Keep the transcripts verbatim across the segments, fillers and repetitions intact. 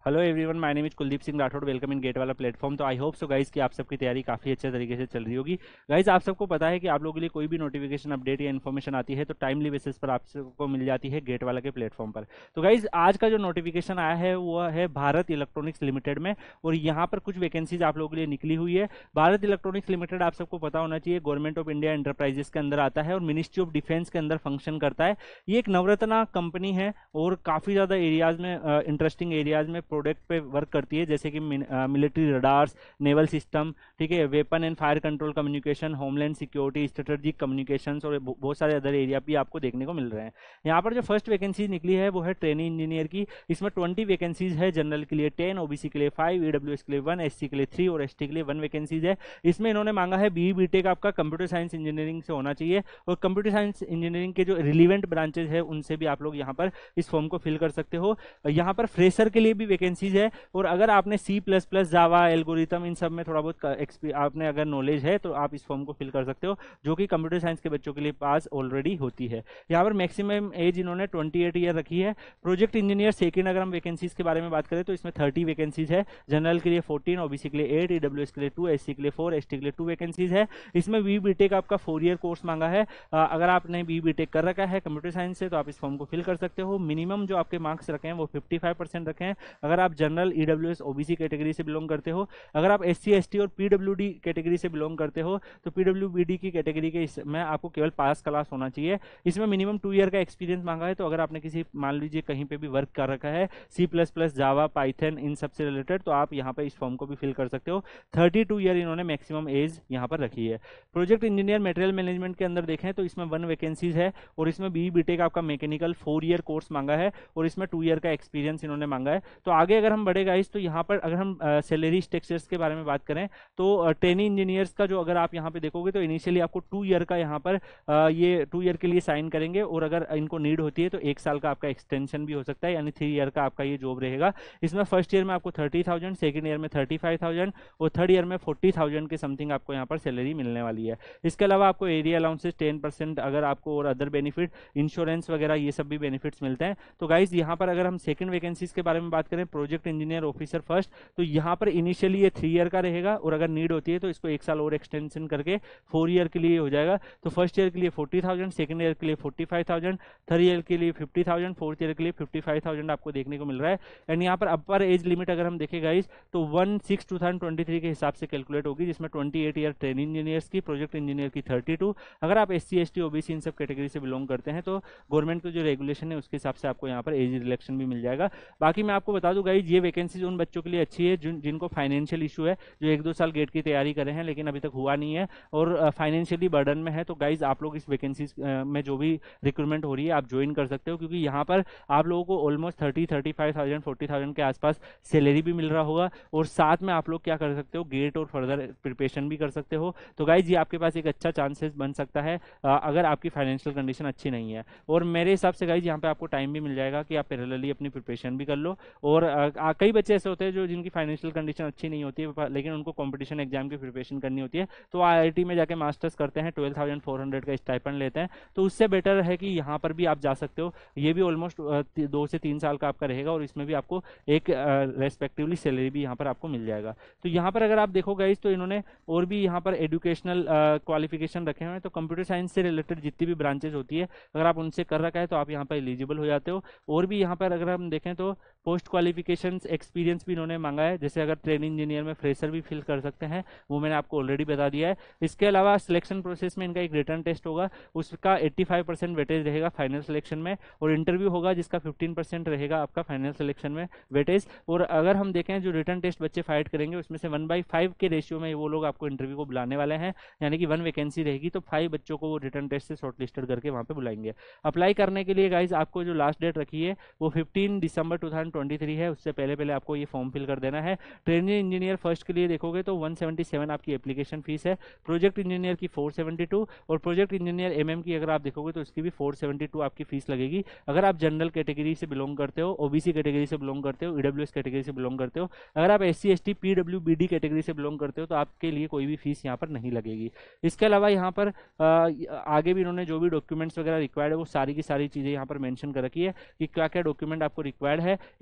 Hello everyone, my name is Kuldeep Singh Rathore. Welcome in gate वाला platform. तो I hope so guys कि आप सबकी तैयारी काफ़ी अच्छे तरीके से चल रही होगी। गाइस, आप सबको पता है कि आप लोगों के लिए कोई भी नोटिफिकेशन, अपडेट या इन्फॉर्मेशन आती है तो टाइमली बेसिस पर आप सबको मिल जाती है गेट वाला के प्लेटफॉर्म पर। तो गाइस, आज का जो नोटिफिकेशन आया है वो है भारत इलेक्ट्रॉनिक्स लिमिटेड में, और यहाँ पर कुछ वैकेंसीज आप लोगों के लिए निकली हुई है। भारत इलेक्ट्रॉनिक्स लिमिटेड आप सबको पता होना चाहिए गवर्नमेंट ऑफ इंडिया एंटरप्राइजेस के अंदर आता है और मिनिस्ट्री ऑफ डिफेंस के अंदर फंक्शन करता है। ये एक नवरत्ना कंपनी है और काफ़ी ज़्यादा एरियाज में, इंटरेस्टिंग एरियाज में प्रोडक्ट पे वर्क करती है, जैसे कि मिलिट्री रडार्स, नेवल सिस्टम, ठीक है, weapon and fire control communication, homeland security, strategic communications और बहुत सारे अदर एरिया भी आपको देखने को मिल रहे हैं। यहाँ पर जो फर्स्ट वैकेंसी निकली है वो है ट्रेनिंग इंजीनियर की। इसमें ट्वेंटी वैकेंसीज है, जनरल के लिए टेन, ओबीसी के लिए फाइव, ईडब्ल्यूएस के लिए वन, एससी के लिए थ्री और एसटी के लिए वन वैकेंसीज है। इसमें इन्होंने मांगा है बी बीटेक आपका कंप्यूटर साइंस इंजीनियरिंग से होना चाहिए, और कंप्यूटर साइंस इंजीनियरिंग के जो रिलीवेंट ब्रांचेज है उनसे भी आप लोग यहाँ पर इस फॉर्म को फिल कर सकते हो। यहाँ पर फ्रेशर के लिए भी वैकेंसीज है, और अगर आपने C plus plus, Java, algorithm इन सब में थोड़ा बहुत आपने अगर नॉलेज है तो आप इस फॉर्म को फिल कर सकते हो, जो कि कंप्यूटर साइंस के बच्चों के लिए पास ऑलरेडी होती है। यहाँ पर मैक्सिमम एज इन्होंने अट्ठाईस ईयर रखी है। प्रोजेक्ट इंजीनियर सेकंड अगर हम वैकेंसीज के बारे में बात करें तो इसमें तीस वैकेंसीज है, जनरल के लिए चौदह, ओबीसी के लिए आठ, ईडब्ल्यूएस के लिए दो, एससी के लिए चार, एसटी के लिए दो वैकेंसीज है। इसमें बी बीटेक आपका फोर ईयर कोर्स मांगा है। अगर आपने बी बीटेक कर रखा है कंप्यूटर साइंस से तो आप इस फॉर्म को फिल कर सकते हो। मिनिमम जो आपके मार्क्स रखे हैं वो पचपन परसेंट रखे हैं अगर आप जनरल, ईडब्ल्यूएस, ओबीसी कैटेगरी से बिलोंग करते हो। अगर आप एससी, एसटी और पीडब्ल्यूडी कैटेगरी से बिलोंग करते हो तो पीडब्ल्यूबीडी की कैटेगरी के इसमें आपको केवल पास क्लास होना चाहिए। इसमें मिनिमम टू ईयर का एक्सपीरियंस मांगा है, तो अगर आपने किसी, मान लीजिए कहीं पे भी वर्क कर रखा है C plus plus, Java, Python इन सब से रिलेटेड, तो आप यहाँ पे इस फॉर्म को भी फिल कर सकते हो। थर्टी टू ईयर इन्होंने मैक्सिमम एज यहाँ पर रखी है। प्रोजेक्ट इंजीनियर मटेरियल मैनेजमेंट के अंदर देखें तो इसमें वन वैकेंसीज है, और इसमें बी बीटेक आपका मैकेनिकल फोर ईयर कोर्स मांगा है, और इसमें टू ईयर का एक्सपीरियंस इन्होंने मांगा है। तो आगे अगर हम बढ़ेगा इस, तो यहाँ पर अगर हम सैलरी स्ट्रक्चर्स के बारे में बात करें तो ट्रेनिंग इंजीनियर्स का जो अगर आप यहाँ पे देखोगे तो इनिशियली आपको टू ईयर का यहाँ पर आ, ये टू ईयर के लिए साइन करेंगे, और अगर इनको नीड होती है तो एक साल का आपका एक्सटेंशन भी हो सकता है, यानी थ्री ईयर का आपका ये जॉब रहेगा। इसमें फर्स्ट ईयर में आपको थर्टी थाउजेंड, सेकेंड ईयर में थर्टी फाइव थाउजेंड और थर्ड ईयर में फोर्टी थाउजेंड के समथिंग आपको यहाँ पर सैलरी मिलने वाली है। इसके अलावा आपको एरिया अलाउंसेस टेन परसेंट अगर आपको, और अदर बेनिफिट, इंश्योरेंस वगैरह ये सब भी बेनिफिट्स मिलते हैं। तो गाइज यहाँ पर अगर हम सेकंड वैकेंसीज के बारे में बात करें, प्रोजेक्ट इंजीनियर ऑफिसर फर्स्ट, तो यहाँ पर इनिशियली ये थ्री ईयर का रहेगा, और अगर नीड होती है तो इसको एक साल और एक्सटेंशन करके फोर ईयर के लिए हो जाएगा। तो फर्स्ट ईयर के लिए फोर्टी थाउजेंड, सेकेंड ईयर के लिए forty five thousand, third year के लिए फिफ्टी थाउजेंड, फोर्थ ईयर के लिए फिफ्टी फाइव थाउजेंड आपको देखने को मिल रहा है। एंड यहाँ पर अपर एज लिमिट अगर हम देखें गाइज तो one six two thousand twenty three के हिसाब से कैलकुलेट होगी, जिसमें twenty eight year training engineers की, प्रोजेक्ट इंजीनियर की थर्टी टू। अगर आप S C, S T, OBC इन सब कैटेगरी से बिलोंग करते हैं तो गवर्नमेंट की जो रेगुलेशन है उसके हिसाब से आपको यहाँ पर एज रिलेक्शन भी मिल जाएगा। बाकी मैं आपको बता दूं गाइज, ये वैकेंसीज उन बच्चों के लिए अच्छी है जिन जिनको फाइनेंशियल इशू है, जो एक दो साल गेट की तैयारी कर रहे हैं लेकिन अभी तक हुआ नहीं है और फाइनेंशियली बर्डन में है। तो गाइज आप लोग इस वैकेंसीज में जो भी रिक्रूटमेंट हो रही है आप ज्वाइन कर सकते हो, क्योंकि यहाँ पर आप लोगों को almost thirty thirty five thousand forty thousand के आसपास सैलरी भी मिल रहा होगा, और साथ में आप लोग क्या कर सकते हो, गेट और फर्दर प्रिपरेशन भी कर सकते हो। तो गाइज ये आपके पास एक अच्छा चांसेस बन सकता है अगर आपकी फाइनेंशियल कंडीशन अच्छी नहीं है। और मेरे हिसाब से गाइज यहाँ पे आपको टाइम भी मिल जाएगा कि आप पैरेलली अपनी प्रिपरेशन भी कर लो। और आ, कई बच्चे ऐसे होते हैं जो जिनकी फाइनेंशियल कंडीशन अच्छी नहीं होती है लेकिन उनको कंपटीशन एग्जाम की प्रिपरेशन करनी होती है, तो आईआईटी में जाके मास्टर्स करते हैं, ट्वेल्व थाउजेंड फोर हंड्रेड का स्टाइपेंड लेते हैं। तो उससे बेटर है कि यहाँ पर भी आप जा सकते हो। ये भी ऑलमोस्ट दो से तीन साल का आपका रहेगा, और इसमें भी आपको एक रेस्पेक्टिवली सैलरी भी यहाँ पर आपको मिल जाएगा। तो यहाँ पर अगर आप देखो गाइज तो इन्होंने और भी यहाँ पर एजुकेशनल क्वालिफिकेशन रखे हुए हैं। तो कंप्यूटर साइंस से रिलेटेड जितनी भी ब्रांचेज होती है अगर आप उनसे कर रखा है तो आप यहाँ पर एलिजिबल हो जाते हो। और भी यहाँ पर अगर हम देखें तो पोस्ट क्वालिफिकेशन एक्सपीरियंस भी इन्होंने मांगा है, जैसे अगर ट्रेनिंग इंजीनियर में फ्रेशर भी फिल कर सकते हैं, वो मैंने आपको ऑलरेडी बता दिया है। इसके अलावा सिलेक्शन प्रोसेस में इनका एक रिटर्न टेस्ट होगा, उसका पचासी परसेंट वेटेज रहेगा फाइनल सिलेक्शन में, और इंटरव्यू होगा जिसका फिफ्टीन परसेंट रहेगा आपका फाइनल सिलेक्शन में वेटेज। और अगर हम देखें जो रिटर्न टेस्ट बच्चे फाइट करेंगे उसमें से वन बाई फाइव के रेशियो में वो लोग आपको इंटरव्यू को बुलाने वाले हैं, यानी कि वन वैकेंसी रहेगी तो फाइव बच्चों को वो रिटर्न टेस्ट से शॉर्टलिस्टेड करके वहाँ पे बुलाएंगे। अप्लाई करने के लिए गाइज आपको जो लास्ट डेट रखी है वो फिफ्टीन दिसंबर टू थाउजेंड ट्वेंटी थ्री है, उससे पहले पहले आपको ये फॉर्म फिल कर देना है। ट्रेनिंग इंजीनियर फर्स्ट के लिए देखोगे तो वन सेवेंटी सेवन आपकी एप्लीकेशन फीस है, प्रोजेक्ट इंजीनियर की फोर सेवेंटी टू, और प्रोजेक्ट इंजीनियर एमएम की अगर आप देखोगे तो उसकी भी फोर सेवेंटी टू आपकी फीस लगेगी। अगर आप जनरल कैटेगरी से बिलोंग करते हो, ओबीसी कैटेगरी से बिलोंग करते हो, ईडब्ल्यूएस कैटेगरी से बिलोंग करते हो, अगर आप एससी, एसटी, पीडब्ल्यूबीडी कैटेगरी से बिलोंग करते हो तो आपके लिए कोई भी फीस यहाँ पर नहीं लगेगी। इसके अलावा यहाँ पर आ, आगे भी इन्होंने जो भी डॉक्यूमेंट्स वगैरह रिक्वायर्ड है वो सारी की सारी चीज़ें यहाँ पर मेंशन कर रखी है कि क्या क्या डॉक्यूमेंट आपको रिक्वायर्ड है।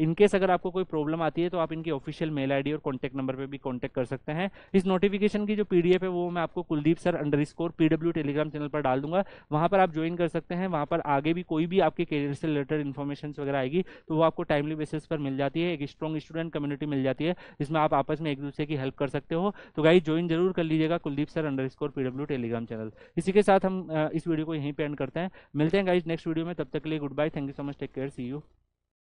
इनकेस अगर आपको कोई प्रॉब्लम आती है तो आप इनकी ऑफिशियल मेल आईडी और कॉन्टैक्ट नंबर पर भी कॉन्टैक्ट कर सकते हैं। इस नोटिफिकेशन की जो पीडीएफ है वो मैं आपको Kuldeep sir underscore PW Telegram channel पर डाल दूंगा, वहां पर आप ज्वाइन कर सकते हैं। वहां पर आगे भी कोई भी आपके करियर से रिलेटेड इन्फॉर्मेशन वगैरह आएगी तो वो आपको टाइमली बेसिस पर मिल जाती है। एक स्ट्रॉन्ग स्टूडेंट कम्युनिटी मिल जाती है जिसमें आप आपस में एक दूसरे की हेल्प कर सकते हो। तो गाइस ज्वाइन जरूर कर लीजिएगा Kuldeep sir underscore PW Telegram channel. इसी के साथ हम अ, इस वीडियो को यहीं पे एंड करते हैं। मिलते हैं गाइस नेक्स्ट वीडियो में, तब तक के लिए good bye, thank you so much, take care, see you.